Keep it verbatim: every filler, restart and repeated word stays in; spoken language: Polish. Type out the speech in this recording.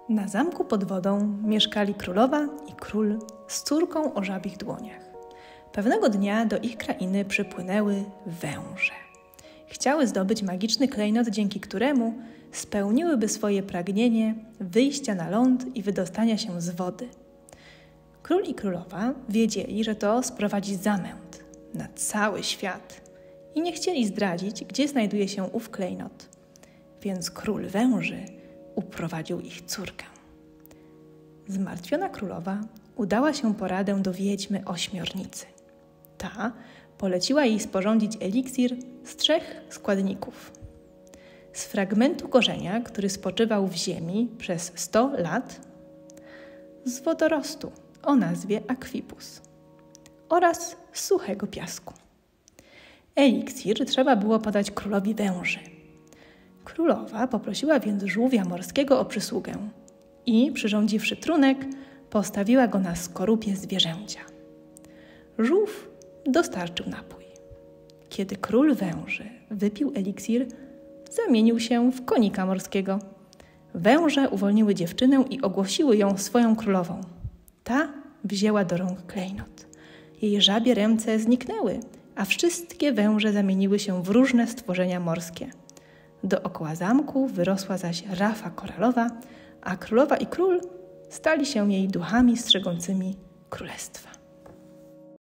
Na zamku pod wodą mieszkali królowa i król z córką o żabich dłoniach. Pewnego dnia do ich krainy przypłynęły węże. Chciały zdobyć magiczny klejnot, dzięki któremu spełniłyby swoje pragnienie wyjścia na ląd i wydostania się z wody. Król i królowa wiedzieli, że to sprowadzi zamęt na cały świat i nie chcieli zdradzić, gdzie znajduje się ów klejnot. Więc król węży uprowadził ich córkę. Zmartwiona królowa udała się po radę do wiedźmy ośmiornicy. Ta poleciła jej sporządzić eliksir z trzech składników. Z fragmentu korzenia, który spoczywał w ziemi przez sto lat, z wodorostu o nazwie akwipus oraz z suchego piasku. Eliksir trzeba było podać królowi węży. Królowa poprosiła więc żółwia morskiego o przysługę i, przyrządziwszy trunek, postawiła go na skorupie zwierzęcia. Żółw dostarczył napój. Kiedy król węży wypił eliksir, zamienił się w konika morskiego. Węże uwolniły dziewczynę i ogłosiły ją swoją królową. Ta wzięła do rąk klejnot. Jej żabie ręce zniknęły, a wszystkie węże zamieniły się w różne stworzenia morskie. Dookoła zamku wyrosła zaś rafa koralowa, a królowa i król stali się jej duchami strzegącymi królestwa.